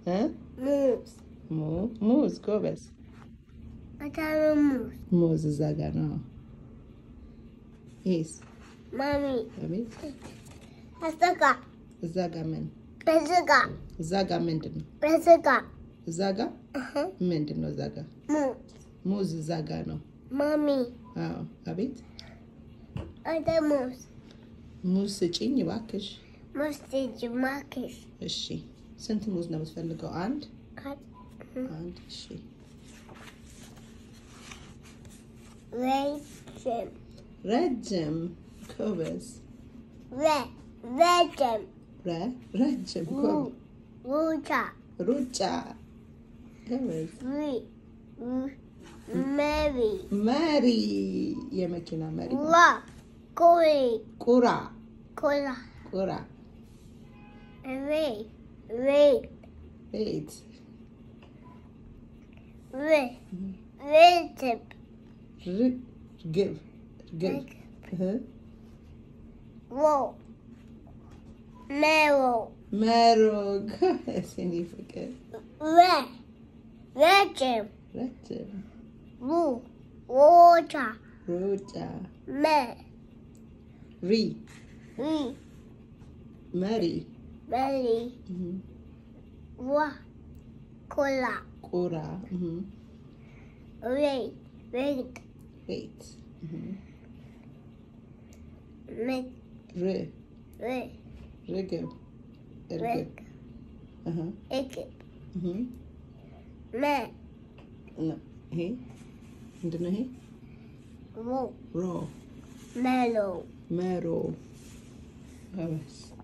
ሙዝ ሙዝ ጎበዝ ሙዝ ሙዝ እዛ ጋር ነው ይስ ማሚ አቤት አስተካ እዛ ጋር ምን በስጋ እዛ ጋር ምንድን ነው በስጋ እዛ ጋር ምንድን ነው እዛ ጋር ሙዝ እዛ ጋር ነው ማሚ አዎ አቤት አንተ ሙዝ ስጪኝ እባክሽ ሙዝ ስጪኝ እባክሽ እሺ ስንት ሙዝ ነው የምትፈልገው አንድ እሺ ረጅም ጎበዝ ረጅም ሩጫ ጎበዝ መሪ የመኪና መሪ ቁራ ቤት ርግብ መሮ ጎበዝ የኔ ፍቅር ረጅም ሩጫ መሪ ቁራ ቤት ርግብ ይሄ ምንድን ነው ይሄ ሮ መሮ ጎበዝ